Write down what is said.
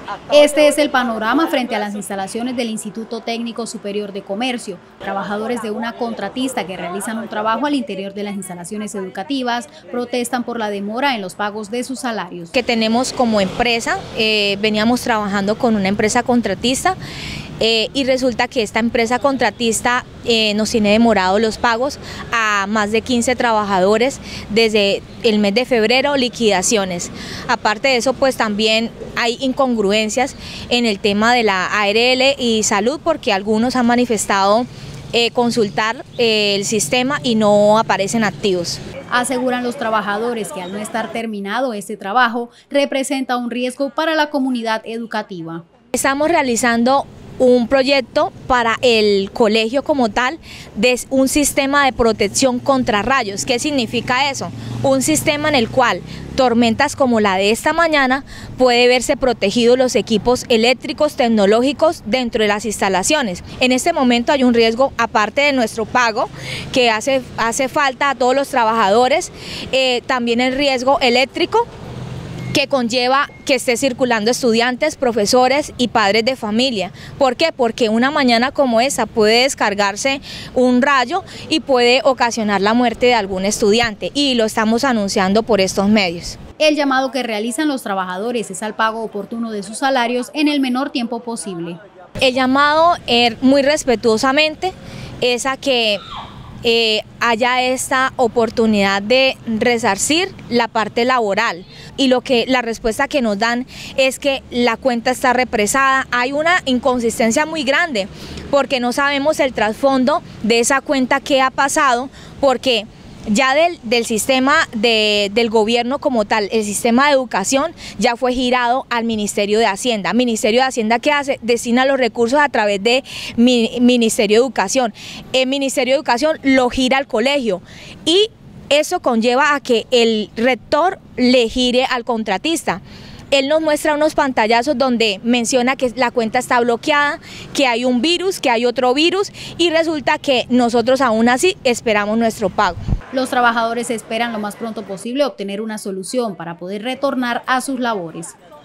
Este es el panorama frente a las instalaciones del Instituto Técnico Superior de Comercio. Trabajadores de una contratista que realizan un trabajo al interior de las instalaciones educativas protestan por la demora en los pagos de sus salarios. Que tenemos como empresa, veníamos trabajando con una empresa contratista y resulta que esta empresa contratista nos tiene demorado los pagos a más de 15 trabajadores desde el mes de febrero, liquidaciones. Aparte de eso, pues también hay incongruencias en el tema de la ARL y salud, porque algunos han manifestado consultar el sistema y no aparecen activos. Aseguran los trabajadores que al no estar terminado este trabajo representa un riesgo para la comunidad educativa. Estamos realizando un proyecto para el colegio como tal de un sistema de protección contra rayos. ¿Qué significa eso? Un sistema en el cual tormentas como la de esta mañana puede verse protegidos los equipos eléctricos tecnológicos dentro de las instalaciones. En este momento hay un riesgo, aparte de nuestro pago que hace falta a todos los trabajadores, también el riesgo eléctrico que conlleva que esté circulando estudiantes, profesores y padres de familia. ¿Por qué? Porque una mañana como esa puede descargarse un rayo y puede ocasionar la muerte de algún estudiante, y lo estamos anunciando por estos medios. El llamado que realizan los trabajadores es al pago oportuno de sus salarios en el menor tiempo posible. El llamado, muy respetuosamente, es a que haya esta oportunidad de resarcir la parte laboral, y la respuesta que nos dan es que la cuenta está represada. Hay una inconsistencia muy grande porque no sabemos el trasfondo de esa cuenta, qué ha pasado, porque ya del sistema del gobierno como tal, el sistema de educación ya fue girado al Ministerio de Hacienda. Ministerio de Hacienda, ¿qué hace? Destina los recursos a través de Ministerio de Educación. El Ministerio de Educación lo gira al colegio, y eso conlleva a que el rector le gire al contratista. Él nos muestra unos pantallazos donde menciona que la cuenta está bloqueada, que hay un virus, que hay otro virus, y resulta que nosotros aún así esperamos nuestro pago. Los trabajadores esperan lo más pronto posible obtener una solución para poder retornar a sus labores.